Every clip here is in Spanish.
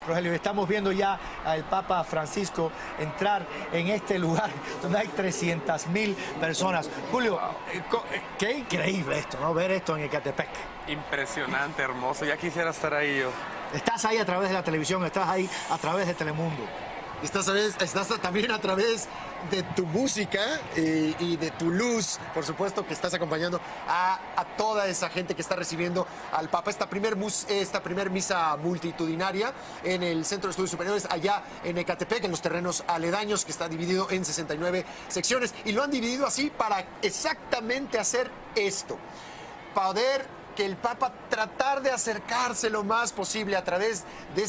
Rogelio, estamos viendo ya al Papa Francisco entrar en este lugar donde hay 300.000 personas. Julio, qué increíble esto, ¿no? Ver esto en Ecatepec. Impresionante, hermoso. Ya quisiera estar ahí yo. Estás ahí a través de la televisión, estás ahí a través de Telemundo. Estás también a través de tu música y de tu luz, por supuesto, que estás acompañando a toda esa gente que está recibiendo al Papa. Esta primer misa multitudinaria en el Centro de Estudios Superiores, allá en Ecatepec, en los terrenos aledaños, que está dividido en 69 secciones. Y lo han dividido así para exactamente hacer esto. Poder que el Papa tratar de acercarse lo más posible a través de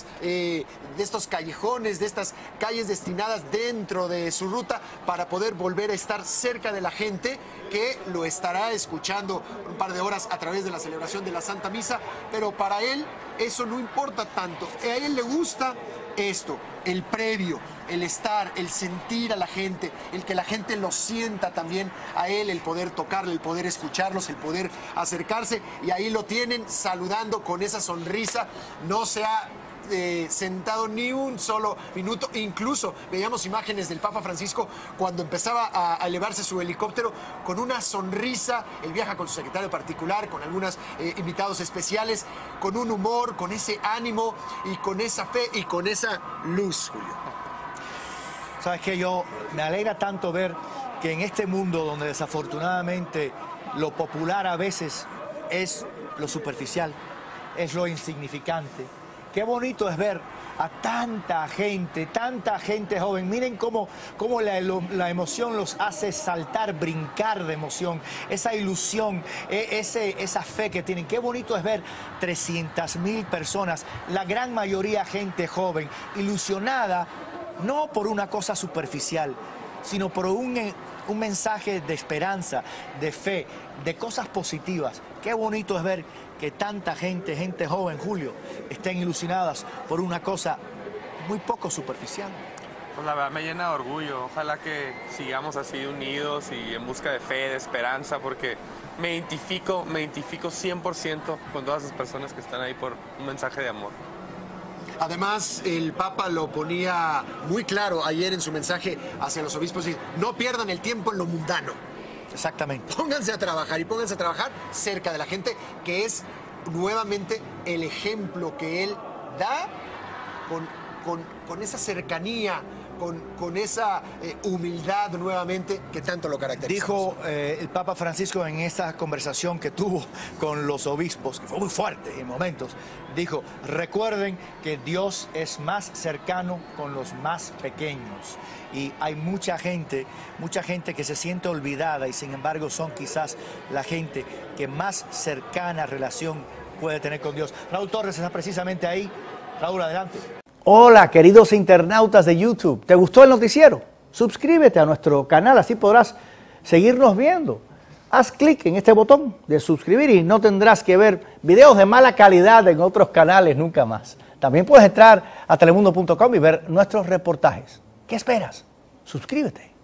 estos callejones, de estas calles destinadas dentro de su ruta, para poder volver a estar cerca de la gente que lo estará escuchando un par de horas a través de la celebración de la Santa Misa. Pero para él eso no importa tanto. A él le gusta esto, el previo, el estar, el sentir a la gente, el que la gente lo sienta también a él, el poder tocarle, el poder escucharlos, el poder acercarse, y ahí lo tienen saludando con esa sonrisa. No se ha sentado ni un solo minuto. Incluso veíamos imágenes del Papa Francisco cuando empezaba a elevarse su helicóptero con una sonrisa. Él viaja con su secretario particular, con algunos invitados especiales, con un humor, con ese ánimo y con esa fe y con esa luz, Julio. ¿Sabes qué? Yo me alegra tanto ver que en este mundo donde desafortunadamente lo popular a veces es lo superficial, es lo insignificante. Qué bonito es ver a tanta gente joven. Miren cómo la emoción los hace saltar, brincar de emoción. Esa ilusión, esa fe que tienen. Qué bonito es ver 300.000 personas, la gran mayoría gente joven, ilusionada, no por una cosa superficial, sino por un mensaje de esperanza, de fe, de cosas positivas. Qué bonito es ver que tanta gente joven, Julio, estén ilusionadas por una cosa muy poco superficial. Pues la verdad me llena de orgullo. Ojalá que sigamos así unidos y en busca de fe, de esperanza, porque me identifico 100% con todas esas personas que están ahí por un mensaje de amor. Además, el Papa lo ponía muy claro ayer en su mensaje hacia los obispos: no pierdan el tiempo en lo mundano. Exactamente. Pónganse a trabajar, y pónganse a trabajar cerca de la gente, que es nuevamente el ejemplo que él da con esa cercanía, con esa humildad nuevamente que tanto lo caracteriza. Dijo el Papa Francisco en esa conversación que tuvo con los obispos, que fue muy fuerte en momentos, dijo: recuerden que Dios es más cercano con los más pequeños. Y hay mucha gente que se siente olvidada, y sin embargo son quizás la gente que más cercana relación puede tener con Dios. Raúl Torres está precisamente ahí. Raúl, adelante. Hola, queridos internautas de YouTube. ¿Te gustó el noticiero? Suscríbete a nuestro canal, así podrás seguirnos viendo. Haz clic en este botón de suscribir y no tendrás que ver videos de mala calidad en otros canales nunca más. También puedes entrar a telemundo.com y ver nuestros reportajes. ¿Qué esperas? Suscríbete.